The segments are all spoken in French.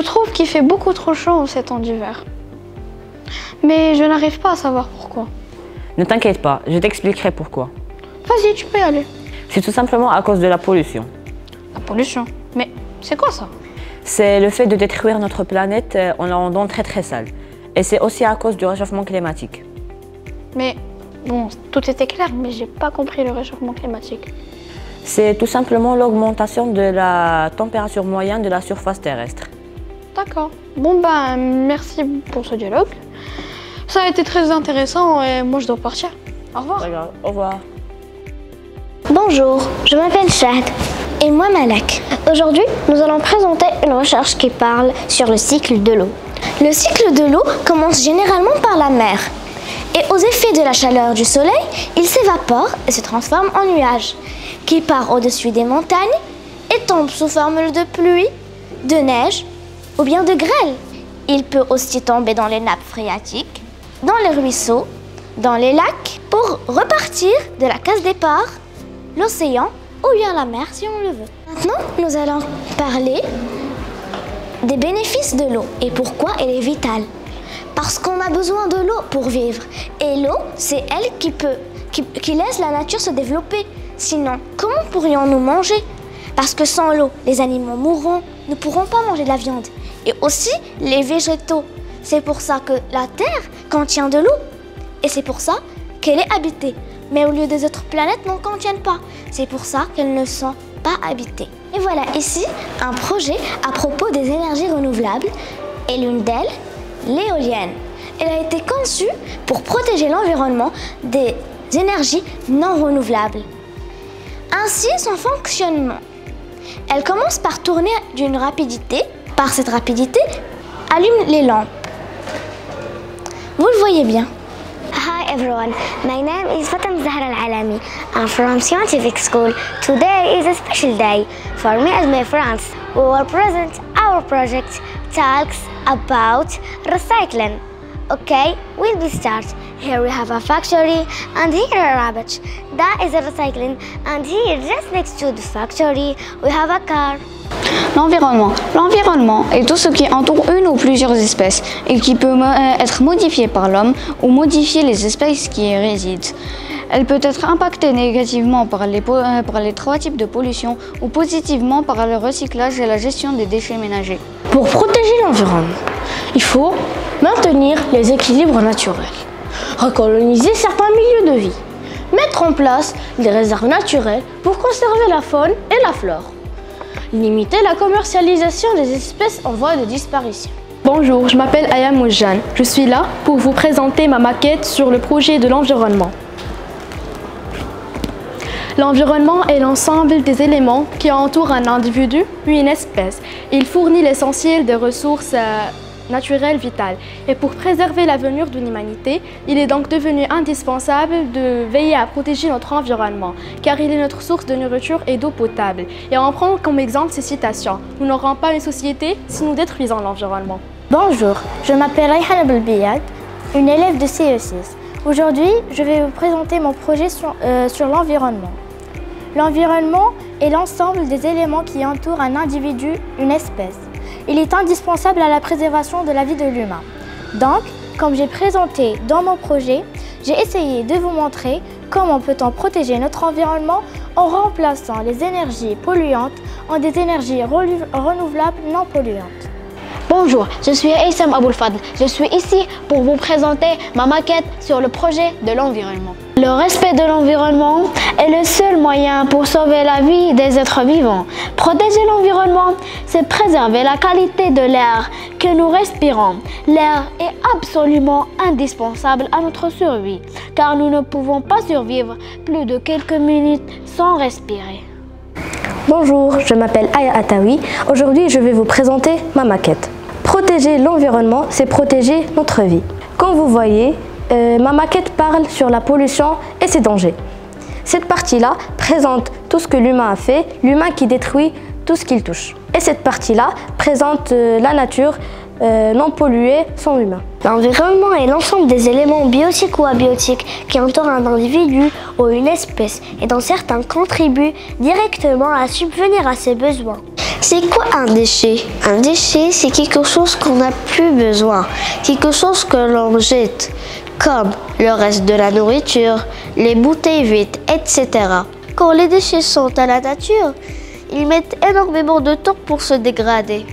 trouve qu'il fait beaucoup trop chaud en ces temps d'hiver. Mais je n'arrive pas à savoir pourquoi. Ne t'inquiète pas, je t'expliquerai pourquoi. Vas-y, tu peux y aller. C'est tout simplement à cause de la pollution. La pollution? Mais c'est quoi ça? C'est le fait de détruire notre planète en la rendant très sale. Et c'est aussi à cause du réchauffement climatique. Mais bon, tout était clair, mais j'ai pas compris le réchauffement climatique. C'est tout simplement l'augmentation de la température moyenne de la surface terrestre. D'accord. Bon bah merci pour ce dialogue. Ça a été très intéressant et moi je dois partir. Au revoir. Regarde, au revoir. Bonjour, je m'appelle Shahd. Et moi Malak. Aujourd'hui, nous allons présenter une recherche qui parle sur le cycle de l'eau. Le cycle de l'eau commence généralement par la mer. Et aux effets de la chaleur du soleil, il s'évapore et se transforme en nuage, qui part au-dessus des montagnes et tombe sous forme de pluie, de neige ou bien de grêle. Il peut aussi tomber dans les nappes phréatiques, dans les ruisseaux, dans les lacs, pour repartir de la case départ, l'océan ou bien la mer si on le veut. Maintenant, nous allons parler des bénéfices de l'eau et pourquoi elle est vitale. Parce qu'on a besoin de l'eau pour vivre. Et l'eau, c'est elle qui laisse la nature se développer. Sinon, comment pourrions-nous manger? Parce que sans l'eau, les animaux mourront, ne pourront pas manger de la viande. Et aussi les végétaux. C'est pour ça que la Terre contient de l'eau. Et c'est pour ça qu'elle est habitée. Mais au lieu des autres planètes n'en contiennent pas. C'est pour ça qu'elles ne sont pas habitées. Et voilà ici un projet à propos des énergies renouvelables. Et l'une d'elles, l'éolienne. Elle a été conçue pour protéger l'environnement des énergies non renouvelables. Ainsi, son fonctionnement. Elle commence par tourner d'une rapidité. Par cette rapidité, allume les lampes. Vous le voyez bien. Hi everyone, my name is Fatem Zahra Al-Alami. I'm from Scientific School. Today is a special day. For me and my friends, we will present our project talks about recycling. Okay, we'll start. Here we have a factory and here a rubbish. That is a recycling, and here just next to the factory we have a car. L'environnement. L'environnement est tout ce qui entoure une ou plusieurs espèces et qui peut être modifié par l'homme ou modifier les espèces qui y résident. Elle peut être impactée négativement par les trois types de pollution ou positivement par le recyclage et la gestion des déchets ménagers. Pour protéger l'environnement, il faut maintenir les équilibres naturels, recoloniser certains milieux de vie, mettre en place des réserves naturelles pour conserver la faune et la flore, limiter la commercialisation des espèces en voie de disparition. Bonjour, je m'appelle Aya Moujane. Je suis là pour vous présenter ma maquette sur le projet de l'environnement. L'environnement est l'ensemble des éléments qui entourent un individu ou une espèce. Il fournit l'essentiel des ressources naturelles vitales. Et pour préserver l'avenir d'une humanité, il est donc devenu indispensable de veiller à protéger notre environnement, car il est notre source de nourriture et d'eau potable. Et on prend comme exemple ces citations. Nous n'aurons pas une société si nous détruisons l'environnement. Bonjour, je m'appelle Rayhan Belbiyad, une élève de CE6. Aujourd'hui, je vais vous présenter mon projet sur l'environnement. L'environnement est l'ensemble des éléments qui entourent un individu, une espèce. Il est indispensable à la préservation de la vie de l'humain. Donc, comme j'ai présenté dans mon projet, j'ai essayé de vous montrer comment peut-on protéger notre environnement en remplaçant les énergies polluantes en des énergies renouvelables non polluantes. Bonjour, je suis Aïssam Aboulfadl. Je suis ici pour vous présenter ma maquette sur le projet de l'environnement. Le respect de l'environnement est le seul moyen pour sauver la vie des êtres vivants. Protéger l'environnement, c'est préserver la qualité de l'air que nous respirons. L'air est absolument indispensable à notre survie, car nous ne pouvons pas survivre plus de quelques minutes sans respirer. Bonjour, je m'appelle Aya Atawi. Aujourd'hui, je vais vous présenter ma maquette. Protéger l'environnement, c'est protéger notre vie. Comme vous voyez, ma maquette parle sur la pollution et ses dangers. Cette partie-là présente tout ce que l'humain a fait, l'humain qui détruit tout ce qu'il touche. Et cette partie-là présente la nature non polluée sans humain. L'environnement est l'ensemble des éléments biotiques ou abiotiques qui entourent un individu ou une espèce et dont certains contribuent directement à subvenir à ses besoins. C'est quoi un déchet? Un déchet, c'est quelque chose qu'on n'a plus besoin, quelque chose que l'on jette, comme le reste de la nourriture, les bouteilles vides, etc. Quand les déchets sont à la nature, ils mettent énormément de temps pour se dégrader.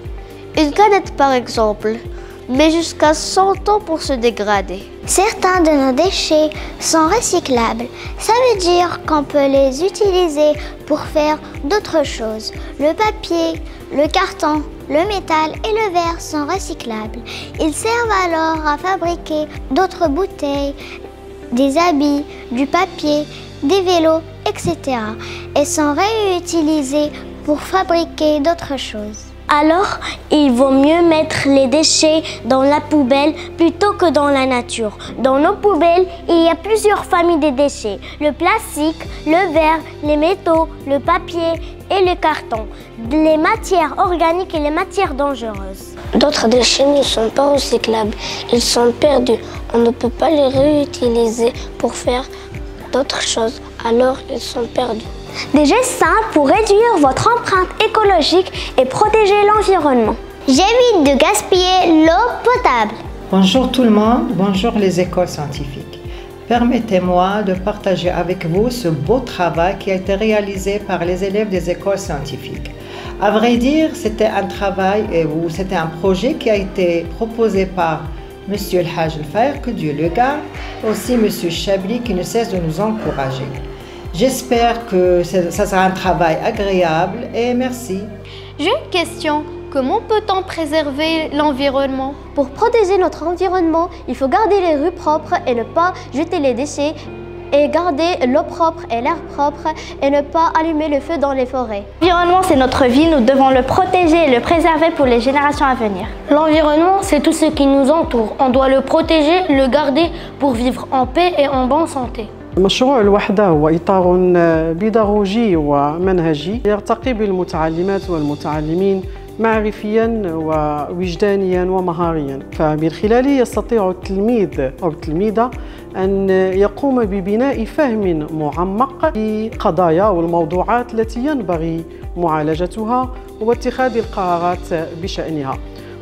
Une canette, par exemple, met jusqu'à 100 ans pour se dégrader. Certains de nos déchets sont recyclables. Ça veut dire qu'on peut les utiliser pour faire d'autres choses. Le papier, le carton, le métal et le verre sont recyclables. Ils servent alors à fabriquer d'autres bouteilles, des habits, du papier, des vélos, etc. et sont réutilisés pour fabriquer d'autres choses. Alors, il vaut mieux mettre les déchets dans la poubelle plutôt que dans la nature. Dans nos poubelles, il y a plusieurs familles de déchets. Le plastique, le verre, les métaux, le papier et le carton. Les matières organiques et les matières dangereuses. D'autres déchets ne sont pas recyclables. Ils sont perdus. On ne peut pas les réutiliser pour faire d'autres choses. Alors, ils sont perdus. Des gestes simples pour réduire votre empreinte écologique et protéger l'environnement. J'évite de gaspiller l'eau potable. Bonjour tout le monde, bonjour les écoles scientifiques. Permettez-moi de partager avec vous ce beau travail qui a été réalisé par les élèves des écoles scientifiques. À vrai dire, c'était un travail ou c'était un projet qui a été proposé par Monsieur El Haj El Faer, que Dieu le garde, aussi Monsieur Chabli qui ne cesse de nous encourager. J'espère que ça sera un travail agréable et merci. J'ai une question. Comment peut-on préserver l'environnement? Pour protéger notre environnement, il faut garder les rues propres et ne pas jeter les déchets, et garder l'eau propre et l'air propre et ne pas allumer le feu dans les forêts. L'environnement, c'est notre vie, nous devons le protéger et le préserver pour les générations à venir. L'environnement, c'est tout ce qui nous entoure. On doit le protéger, le garder pour vivre en paix et en bonne santé. مشروع الوحدة هو إطار بيداغوجي ومنهجي يرتقي بالمتعلمات والمتعلمين معرفياً ووجدانياً ومهارياً، فمن خلاله يستطيع التلميذ أو التلميذة أن يقوم ببناء فهم معمق لقضايا والموضوعات التي ينبغي معالجتها واتخاذ القرارات بشأنها.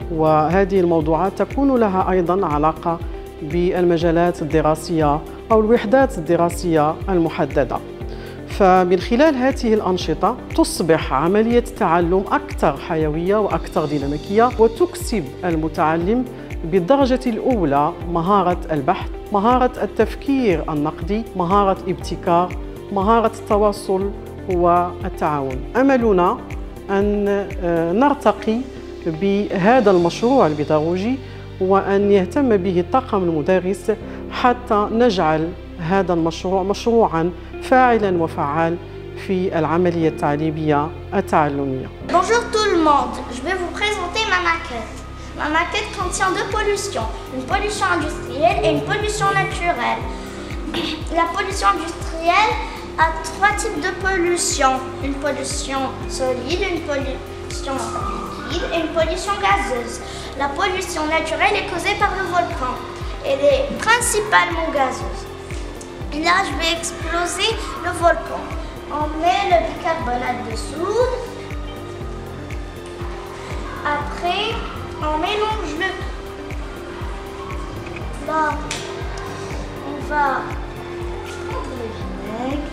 وهذه الموضوعات تكون لها أيضاً علاقة بالمجالات الدراسية أو الوحدات الدراسية المحددة. فمن خلال هذه الأنشطة تصبح عملية التعلم أكثر حيوية وأكثر ديناميكية وتكسب المتعلم بالدرجة الأولى مهارة البحث، مهارة التفكير النقدي، مهارة الابتكار، مهارة التواصل والتعاون. أملنا أن نرتقي بهذا المشروع البيداغوجي وأن يهتم به الطاقم المدرس حتى نجعل هذا المشروع مشروعاً فاعلاً وفعال في العملية التعليمية التعلمية. Bonjour tout le monde, je vais vous présenter ma maquette. Ma maquette contient deux pollutions, une pollution industrielle et une pollution naturelle. La pollution industrielle a trois types de pollution, une pollution solide, une pollution liquide et une pollution gazeuse. La pollution naturelle est causée par le volcan. Elle est principalement gazeuse. Et là, je vais exploser le volcan. On met le bicarbonate de soude. Après, on mélange le tout. Là, on va prendre le vinaigre.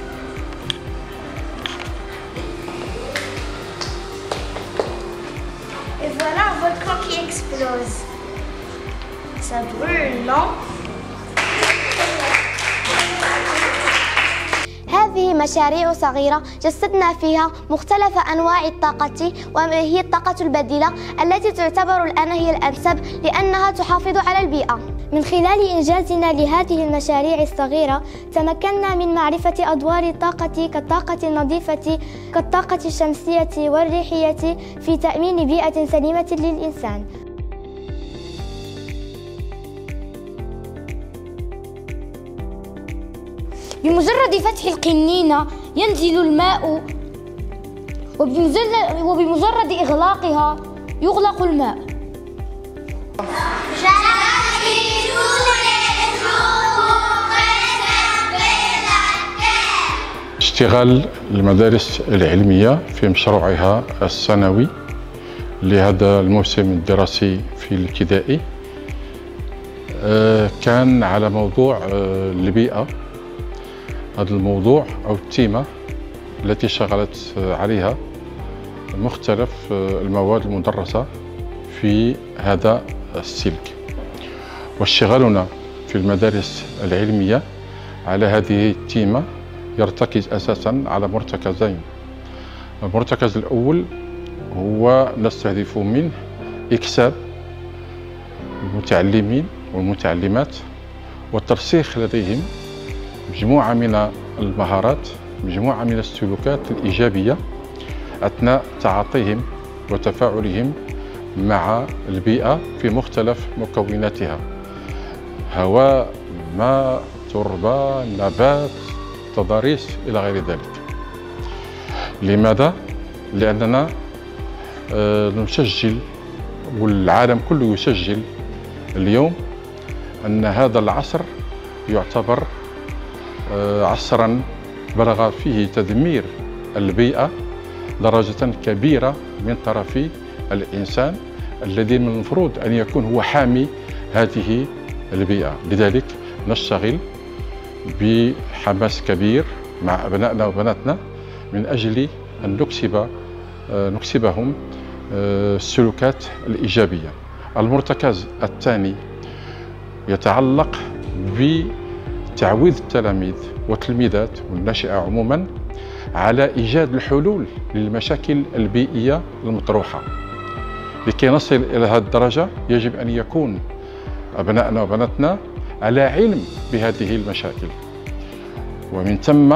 Et voilà un volcan qui explose. Ça brûle, non? هذه مشاريع صغيرة جسدنا فيها مختلف أنواع الطاقة، وهي الطاقة البديلة التي تعتبر الآن هي الأنسب لأنها تحافظ على البيئة. من خلال إنجازنا لهذه المشاريع الصغيرة تمكنا من معرفة أدوار الطاقة كالطاقة النظيفة كالطاقة الشمسية والريحية في تأمين بيئة سليمة للإنسان. بمجرد فتح القنينة ينزل الماء، وبمجرد إغلاقها يغلق الماء. اشتغال المدارس العلمية في مشروعها السنوي لهذا الموسم الدراسي في الابتدائي كان على موضوع البيئة. هذا الموضوع أو التيمة التي شغلت عليها مختلف المواد المدرسة في هذا السلك. واشتغالنا في المدارس العلمية على هذه التيمة يرتكز أساساً على مرتكزين. المرتكز الأول هو نستهدف منه إكساب المتعلمين والمتعلمات والترسيخ لديهم مجموعة من المهارات، مجموعة من السلوكات الإيجابية أثناء تعاطيهم وتفاعلهم مع البيئة في مختلف مكوناتها: هواء، ماء، تربة، نبات، تضاريس إلى غير ذلك. لماذا؟ لأننا نسجل والعالم كله يسجل اليوم أن هذا العصر يعتبر عصراً بلغ فيه تدمير البيئة درجة كبيرة من طرف الإنسان الذي من المفروض أن يكون هو حامي هذه البيئة. لذلك نشتغل بحماس كبير مع أبنائنا وبناتنا من أجل أن نكسبهم السلوكات الإيجابية. المرتكز الثاني يتعلق بتعويض التلاميذ والتلميذات والناشئة عموما على إيجاد الحلول للمشاكل البيئية المطروحة. لكي نصل إلى هذه الدرجة يجب أن يكون أبنائنا وبناتنا على علم بهذه المشاكل، ومن ثم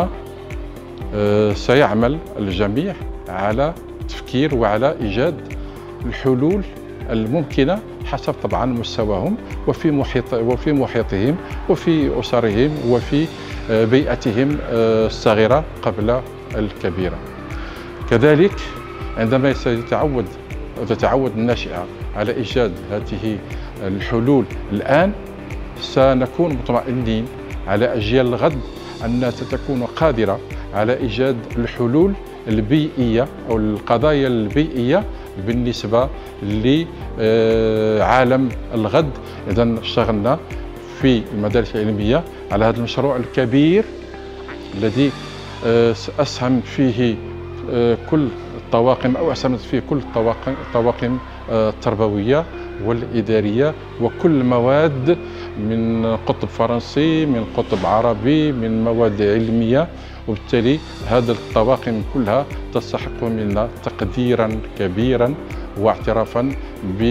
سيعمل الجميع على تفكير وعلى إيجاد الحلول الممكنة حسب طبعا مستواهم وفي محيطهم وفي أسرهم وفي بيئتهم الصغيرة قبل الكبيرة. كذلك عندما تتعود الناشئة على إيجاد هذه الحلول الآن، سنكون مطمئنين على أجيال الغد أنها ستكون قادرة على إيجاد الحلول البيئية أو القضايا البيئية بالنسبة لعالم الغد. إذا اشتغلنا في المدارس العلمية على هذا المشروع الكبير الذي أسهم فيه كل الطواقم أو أسهمت فيه كل الطواقم التربوية والإدارية وكل المواد من قطب فرنسي، من قطب عربي، من مواد علمية. وبالتالي هذه الطواقم كلها تستحق منا تقديرا كبيرا واعترافا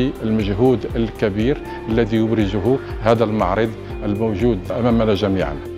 بالمجهود الكبير الذي يبرزه هذا المعرض الموجود أمامنا جميعا.